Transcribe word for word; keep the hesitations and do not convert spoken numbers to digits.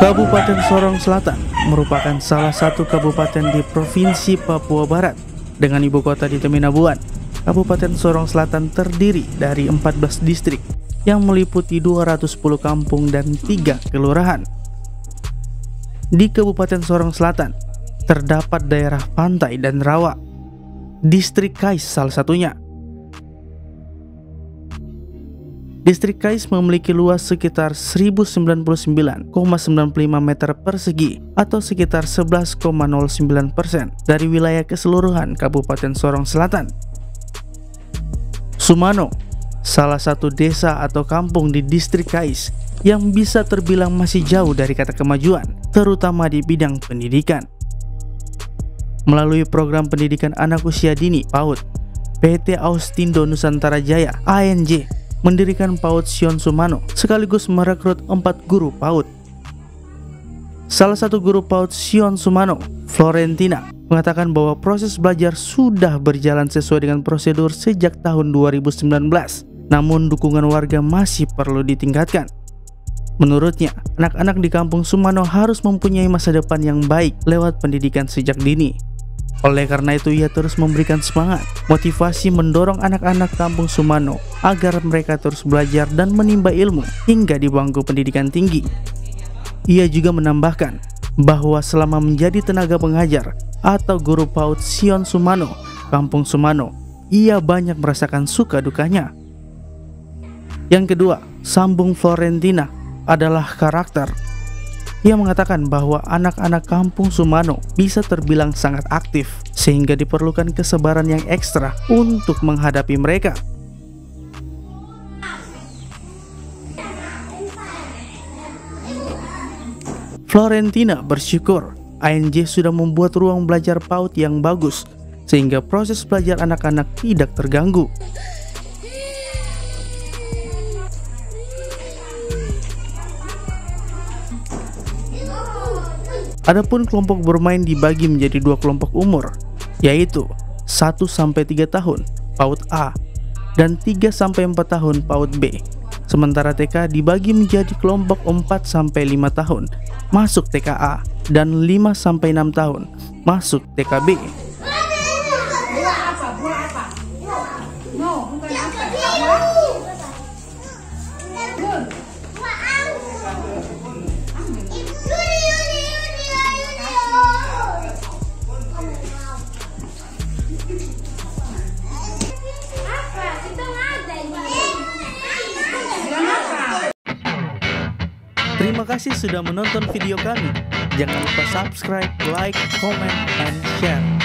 Kabupaten Sorong Selatan merupakan salah satu kabupaten di Provinsi Papua Barat dengan ibu kota di Teminabuan. Kabupaten Sorong Selatan terdiri dari empat belas distrik yang meliputi dua ratus sepuluh kampung dan tiga kelurahan. Di Kabupaten Sorong Selatan terdapat daerah pantai dan rawa. Distrik Kais salah satunya. Distrik Kais memiliki luas sekitar seribu sembilan puluh sembilan koma sembilan puluh lima meter persegi atau sekitar sebelas koma nol sembilan persen dari wilayah keseluruhan Kabupaten Sorong Selatan. Sumano, salah satu desa atau kampung di Distrik Kais yang bisa terbilang masih jauh dari kata kemajuan, terutama di bidang pendidikan. Melalui program pendidikan anak usia dini PAUD, P T Austindo Nusantara Jaya A N J mendirikan PAUD Sion Sumano sekaligus merekrut empat guru PAUD. Salah satu guru PAUD Sion Sumano, Florentina, mengatakan bahwa proses belajar sudah berjalan sesuai dengan prosedur sejak tahun dua ribu sembilan belas, namun dukungan warga masih perlu ditingkatkan. Menurutnya, anak-anak di kampung Sumano harus mempunyai masa depan yang baik lewat pendidikan sejak dini. Oleh karena itu, ia terus memberikan semangat, motivasi mendorong anak-anak kampung Sumano agar mereka terus belajar dan menimba ilmu hingga di bangku pendidikan tinggi. Ia juga menambahkan bahwa selama menjadi tenaga pengajar atau guru PAUD Sion Sumano, kampung Sumano, ia banyak merasakan suka dukanya. Yang kedua, sambung Florentina adalah karakter. Ia mengatakan bahwa anak-anak kampung Sumano bisa terbilang sangat aktif, sehingga diperlukan kesabaran yang ekstra untuk menghadapi mereka. Florentina bersyukur A N J sudah membuat ruang belajar PAUD yang bagus, sehingga proses belajar anak-anak tidak terganggu. Adapun kelompok bermain dibagi menjadi dua kelompok umur, yaitu satu sampai tiga tahun PAUD A dan tiga sampai empat tahun PAUD B. Sementara T K dibagi menjadi kelompok empat sampai lima tahun masuk T K A dan lima sampai enam tahun masuk T K B. Terima kasih sudah menonton video kami. Jangan lupa subscribe, like, comment, and share.